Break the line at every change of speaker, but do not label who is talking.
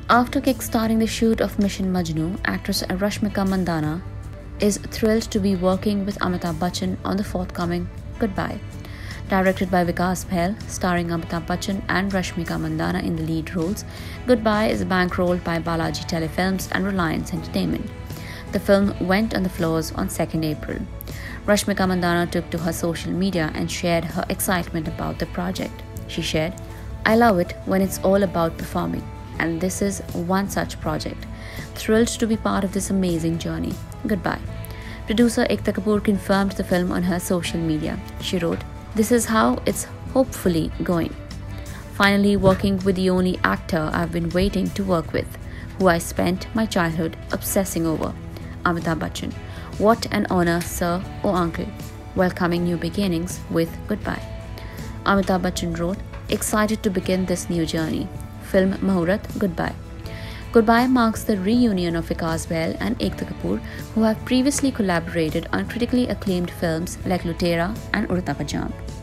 After kickstarting the shoot of Mission Majnu, actress Rashmika Mandanna is thrilled to be working with Amitabh Bachchan on the forthcoming Goodbye. Directed by Vikas Bahl, starring Amitabh Bachchan and Rashmika Mandanna in the lead roles, Goodbye is bankrolled by Balaji Telefilms and Reliance Entertainment. The film went on the floors on 2nd April. Rashmika Mandanna took to her social media and shared her excitement about the project. She shared, "I love it when it's all about performing, and this is one such project. Thrilled to be part of this amazing journey. Goodbye." Producer Ekta Kapoor confirmed the film on her social media. She wrote, "This is how it's hopefully going. Finally working with the only actor I've been waiting to work with, who I spent my childhood obsessing over, Amitabh Bachchan. What an honor, sir or uncle. Welcoming new beginnings with Goodbye." Amitabh Bachchan wrote, "Excited to begin this new journey. Film Muhurat, Goodbye." Goodbye marks the reunion of Vikas Bahl and Ekta Kapoor, who have previously collaborated on critically acclaimed films like Lutera and Udta Pajam.